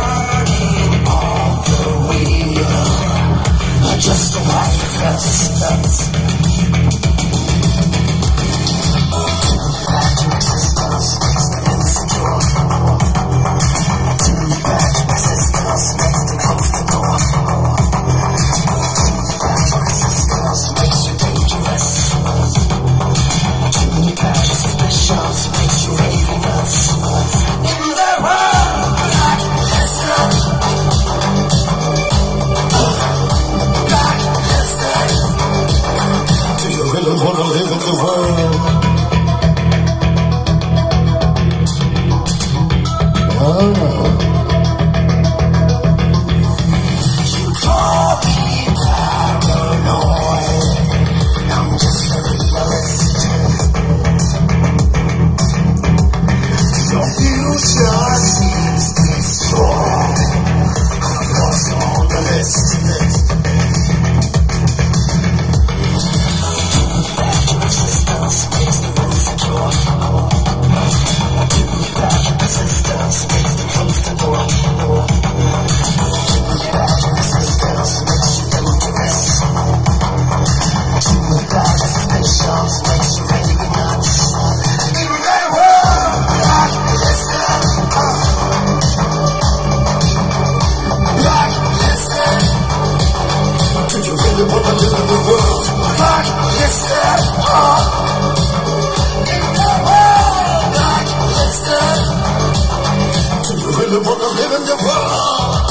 turning off the wheel, just a manifest. Wanna live in the world. Oh no. You call me paranoid. I'm just a realist. Your future seems destroyed. I've lost on the list. Wanna live in the world.